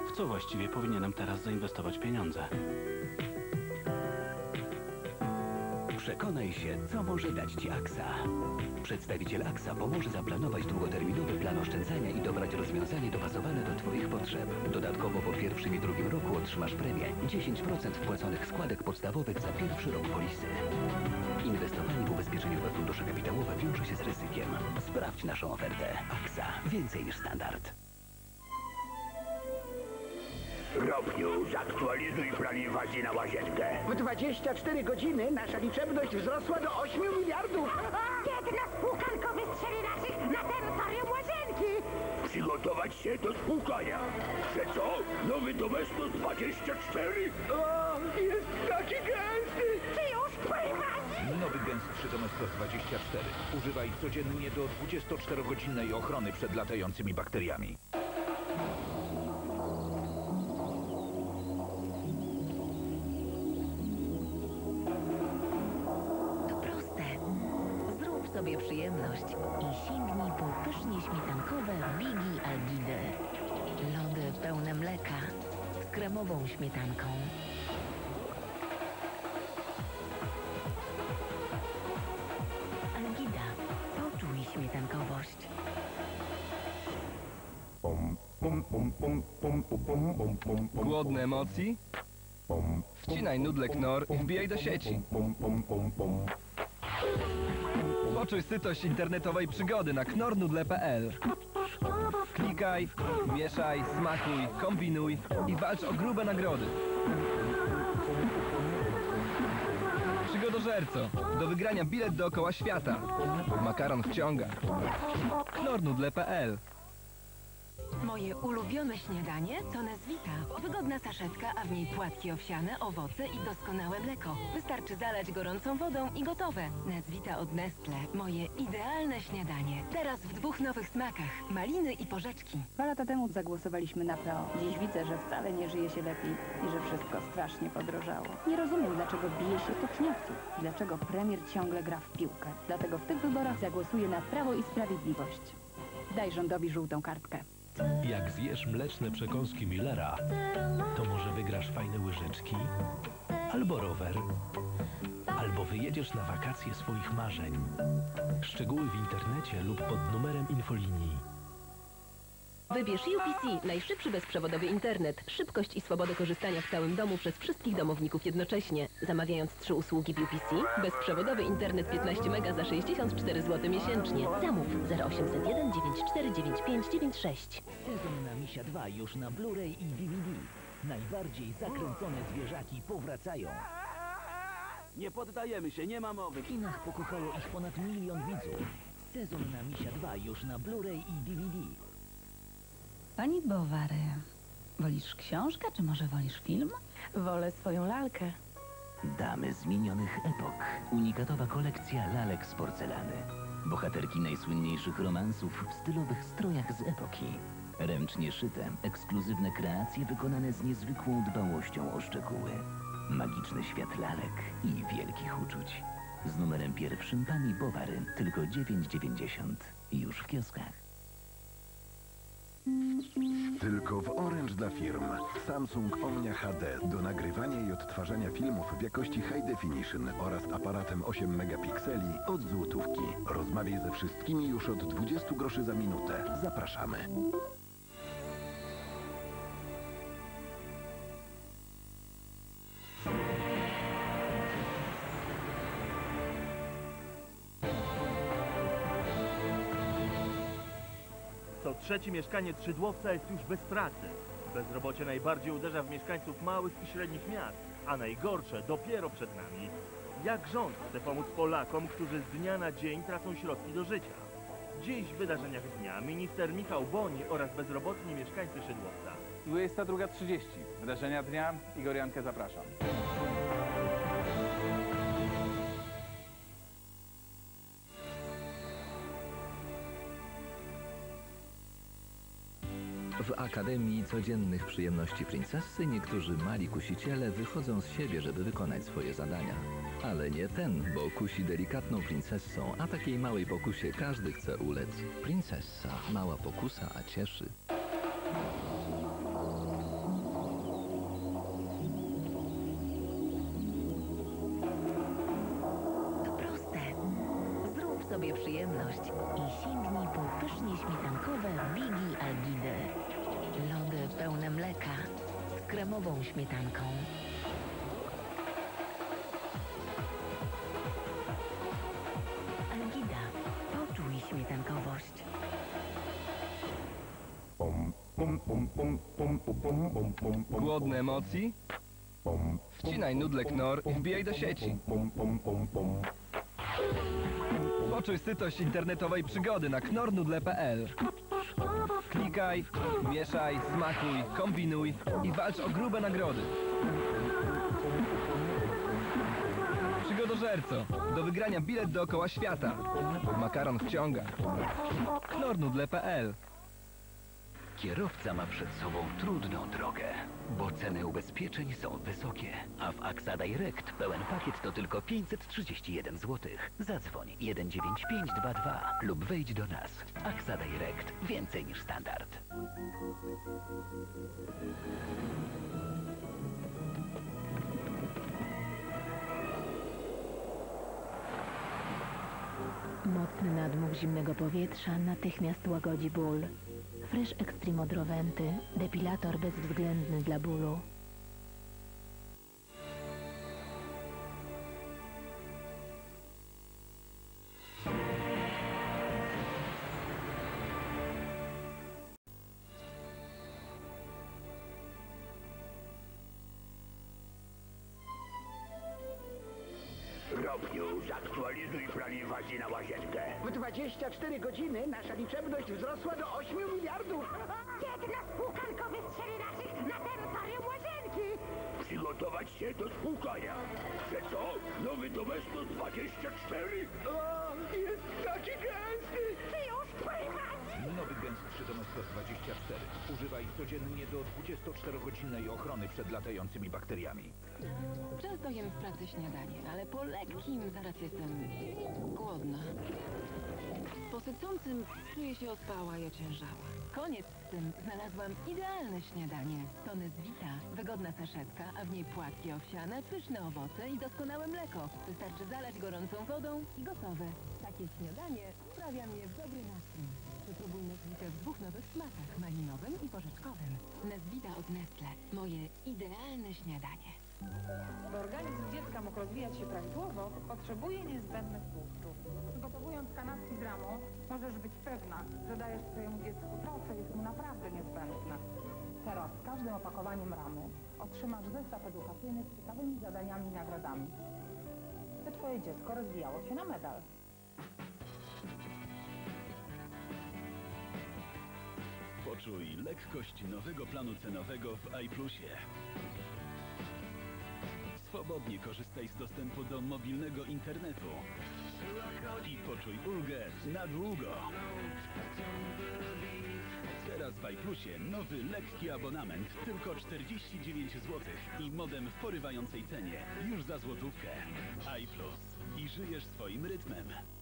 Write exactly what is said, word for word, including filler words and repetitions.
W co właściwie powinienem teraz zainwestować pieniądze? Przekonaj się, co może dać Ci Aksa. Przedstawiciel Aksa pomoże zaplanować długoterminowy plan oszczędzania i dobrać rozwiązanie dopasowane do Twoich potrzeb. Dodatkowo po pierwszym i drugim roku otrzymasz premię dziesięć procent wpłaconych składek podstawowych za pierwszy rok polisy. Inwestowanie w ubezpieczeniowe fundusze kapitałowe wiąże się z ryzykiem. Sprawdź naszą ofertę. Aksa. Więcej niż standard. Robniu, zaktualizuj plan inwazji na łazienkę. W dwadzieścia cztery godziny nasza liczebność wzrosła do ośmiu miliardów. Biedna spłukanko wystrzeli naszych na terytorium łazienki! Przygotować się do spłukania. Że co? Nowy Domestos dwadzieścia cztery? O, jest taki gęsty. Czy już pływać? Nowy gęstszy Domestos dwadzieścia cztery. Używaj codziennie do dwudziestoczterogodzinnej ochrony przed latającymi bakteriami. Sobie przyjemność i sięgnij po pysznie śmietankowe Bigi Algidy. Lody pełne mleka z kremową śmietanką. Algida. Poczuj śmietankowość. Głodny emocji? Wcinaj nudle Knorr i wbijaj do sieci. Poczuj sytość internetowej przygody na knorr nudle kropka p l. Klikaj, mieszaj, smakuj, kombinuj i walcz o grube nagrody. Przygodożerco, do wygrania bilet dookoła świata. Makaron wciąga. knorr nudle kropka p l. Moje ulubione śniadanie to Nezvita. Wygodna saszetka, a w niej płatki owsiane, owoce i doskonałe mleko. Wystarczy zalać gorącą wodą i gotowe. Nezvita od Nestle. Moje idealne śniadanie. Teraz w dwóch nowych smakach. Maliny i porzeczki. Dwa lata temu zagłosowaliśmy na P O. Dziś widzę, że wcale nie żyje się lepiej i że wszystko strasznie podrożało. Nie rozumiem, dlaczego bije się toczniowców. Dlaczego premier ciągle gra w piłkę. Dlatego w tych wyborach zagłosuję na Prawo i Sprawiedliwość. Daj rządowi żółtą kartkę. Jak zjesz mleczne przekąski Millera, to może wygrasz fajne łyżeczki, albo rower, albo wyjedziesz na wakacje swoich marzeń. Szczegóły w internecie lub pod numerem infolinii. Wybierz U P C, najszybszy bezprzewodowy internet, szybkość i swobodę korzystania w całym domu przez wszystkich domowników jednocześnie. Zamawiając trzy usługi w U P C, bezprzewodowy internet piętnaście mega za sześćdziesiąt cztery złote miesięcznie. Zamów zero osiem zero jeden dziewięć cztery dziewięć pięć dziewięć sześć. Sezon na Misia dwa już na Blu-ray i D V D. Najbardziej zakręcone zwierzaki powracają. Nie poddajemy się, nie ma mowy. W kinach pokochało ich ponad milion widzów. Sezon na Misia dwa już na Blu-ray i D V D. Pani Bowary, wolisz książkę, czy może wolisz film? Wolę swoją lalkę. Damy z minionych epok. Unikatowa kolekcja lalek z porcelany. Bohaterki najsłynniejszych romansów w stylowych strojach z epoki. Ręcznie szyte, ekskluzywne kreacje wykonane z niezwykłą dbałością o szczegóły. Magiczny świat lalek i wielkich uczuć. Z numerem pierwszym pani Bowary tylko dziewięć dziewięćdziesiąt. Już w kioskach. Tylko w Orange dla firm. Samsung Omnia H D do nagrywania i odtwarzania filmów w jakości High Definition oraz aparatem osiem megapikseli od złotówki. Rozmawiaj ze wszystkimi już od dwudziestu groszy za minutę. Zapraszamy. Co trzeci mieszkaniec Szydłowca jest już bez pracy. Bezrobocie najbardziej uderza w mieszkańców małych i średnich miast, a najgorsze dopiero przed nami. Jak rząd chce pomóc Polakom, którzy z dnia na dzień tracą środki do życia? Dziś w wydarzeniach dnia minister Michał Boni oraz bezrobotni mieszkańcy Szydłowca. dwudziesta druga trzydzieści. Wydarzenia dnia. Igor Jankę, zapraszam. W Akademii Codziennych Przyjemności Princessy niektórzy mali kusiciele wychodzą z siebie, żeby wykonać swoje zadania. Ale nie ten, bo kusi delikatną princessą, a takiej małej pokusie każdy chce ulec. Princessa, mała pokusa, a cieszy. przyjemność i sięgnij po pysznie śmietankowe Bigi Algidy. Lody pełne mleka z kremową śmietanką. Algida. Poczuj śmietankowość. Głodny emocji? Wcinaj nudle Knorr i wbijaj do sieci. Poczuj sytość internetowej przygody na knornudle kropka p l. Klikaj, mieszaj, smakuj, kombinuj i walcz o grube nagrody. Przygodożerco, do wygrania bilet dookoła świata. Makaron wciąga. knornudle kropka p l. Kierowca ma przed sobą trudną drogę, bo ceny ubezpieczeń są wysokie, a w A X A Direct pełen pakiet to tylko pięćset trzydzieści jeden złotych. Zadzwoń jeden dziewięć pięć dwa dwa lub wejdź do nas. A X A Direct. Więcej niż standard. Mocny nadmuch zimnego powietrza natychmiast łagodzi ból. Fresh Extreme Odrowenty. Depilator bezwzględny dla bólu. Robniu, zaktualizuj plan inwazji na łazienkę. W dwadzieścia cztery godziny nasza liczebność wzrosła do ośmiu miliardów. Jedna spłukanko wystrzeli naszych na terytorium łazienki. Przygotować się do spłukania. Że co? Nowy Domestos dwadzieścia cztery? O, jest taki gęsty. Czy już pływać? Nowy gęstszy Domestos dwadzieścia cztery. Używaj codziennie do dwudziestoczterogodzinnej ochrony przed latającymi bakteriami. Często jem w pracy śniadanie, ale po lekkim zaraz jestem głodna. Po sycącym czuję się ospała i ociężała. Koniec z tym. Znalazłam idealne śniadanie. To Nesvita. Wygodna saszetka, a w niej płatki owsiane, pyszne owoce i doskonałe mleko. Wystarczy zalać gorącą wodą i gotowe. Takie śniadanie sprawia mnie w dobry nastrój. Wypróbuj Nesvitę w dwóch nowych smakach, malinowym i porzeczkowym. Nesvita od Nestle. Moje idealne śniadanie. By organizm dziecka mógł rozwijać się prawidłowo, potrzebuje niezbędnych tłustów. Przygotowując kanapki z ramą, możesz być pewna, że dajesz swojemu dziecku to, co jest mu naprawdę niezbędne. Teraz z każdym opakowaniem ramy otrzymasz zestaw edukacyjny z ciekawymi zadaniami i nagrodami. By twoje dziecko rozwijało się na medal. Poczuj lekkość nowego planu cenowego w iPlusie. Swobodnie korzystaj z dostępu do mobilnego internetu i poczuj ulgę na długo. Teraz w iPlusie nowy lekki abonament tylko czterdzieści dziewięć złotych i modem w porywającej cenie już za złotówkę. iPlus i żyjesz swoim rytmem.